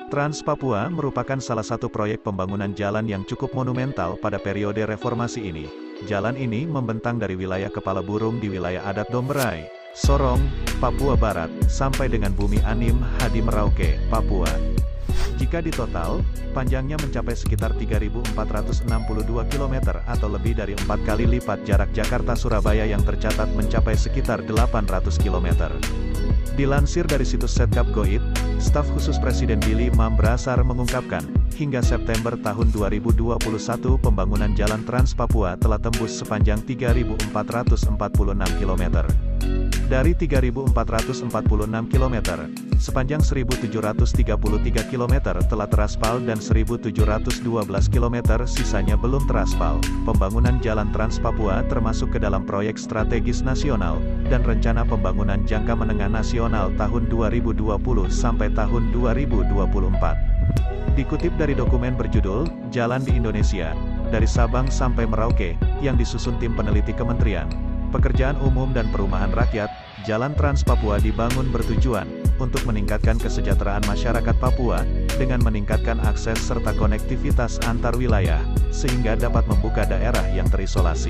Trans Papua merupakan salah satu proyek pembangunan jalan yang cukup monumental pada periode reformasi ini. Jalan ini membentang dari wilayah Kepala Burung di wilayah adat Domberai, Sorong, Papua Barat, sampai dengan Bumi Anim Hadi Merauke, Papua. Jika ditotal, panjangnya mencapai sekitar 3.462 km atau lebih dari 4 kali lipat jarak Jakarta-Surabaya yang tercatat mencapai sekitar 800 km. Dilansir dari situs Setcap Goid, staf khusus Presiden Billy Mambrasar mengungkapkan, hingga September tahun 2021 pembangunan jalan Trans Papua telah tembus sepanjang 3.446 km. Dari 3.446 km, sepanjang 1.733 km telah teraspal dan 1.712 km sisanya belum teraspal. Pembangunan jalan Trans Papua termasuk ke dalam proyek strategis nasional, dan rencana pembangunan jangka menengah nasional tahun 2020 sampai tahun 2024. Dikutip dari dokumen berjudul, Jalan di Indonesia, dari Sabang sampai Merauke, yang disusun tim peneliti Kementerian Pekerjaan Umum dan Perumahan Rakyat, Jalan Trans Papua dibangun bertujuan untuk meningkatkan kesejahteraan masyarakat Papua, dengan meningkatkan akses serta konektivitas antar wilayah, sehingga dapat membuka daerah yang terisolasi.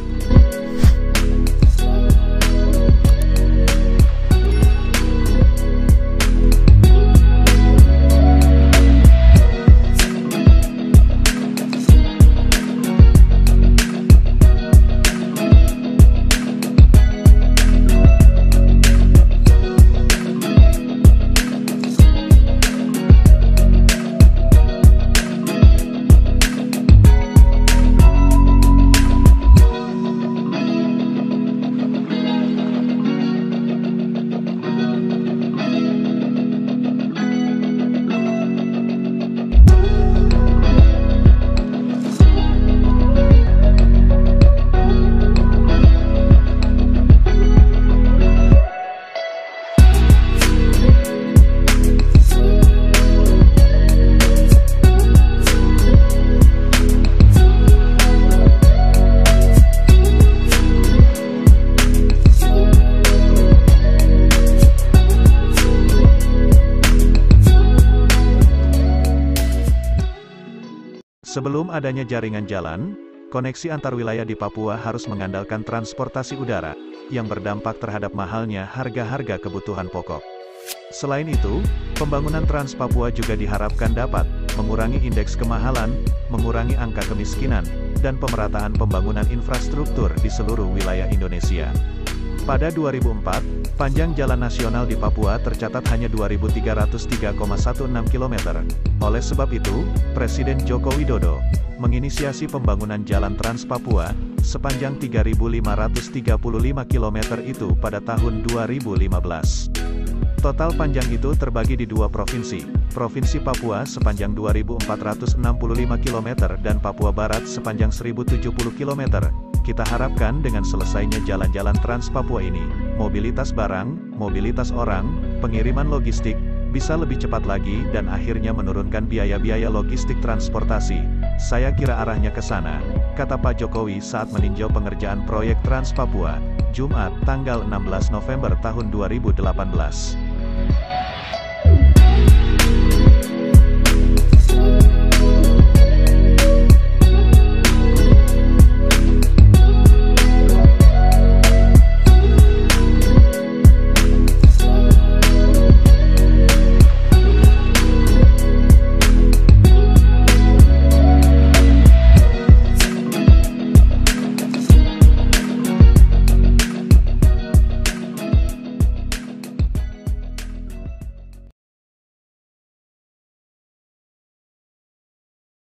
Sebelum adanya jaringan jalan, koneksi antar wilayah di Papua harus mengandalkan transportasi udara, yang berdampak terhadap mahalnya harga-harga kebutuhan pokok. Selain itu, pembangunan Trans Papua juga diharapkan dapat mengurangi indeks kemahalan, mengurangi angka kemiskinan, dan pemerataan pembangunan infrastruktur di seluruh wilayah Indonesia. Pada 2004, panjang jalan nasional di Papua tercatat hanya 2.303,16 km. Oleh sebab itu, Presiden Joko Widodo menginisiasi pembangunan jalan Trans Papua sepanjang 3.535 km itu pada tahun 2015. Total panjang itu terbagi di dua provinsi, Provinsi Papua sepanjang 2.465 km dan Papua Barat sepanjang 1.070 km. Kita harapkan dengan selesainya jalan-jalan Trans Papua ini, mobilitas barang, mobilitas orang, pengiriman logistik, bisa lebih cepat lagi dan akhirnya menurunkan biaya-biaya logistik transportasi. Saya kira arahnya ke sana, kata Pak Jokowi saat meninjau pengerjaan proyek Trans Papua, Jumat, tanggal 16 November tahun 2018.